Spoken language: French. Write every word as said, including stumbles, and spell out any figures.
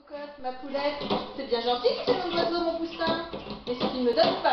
cocotte, ma poulette. C'est bien gentil que tu aies mon oiseau, mon poussin. Mais si tu ne me donnes pas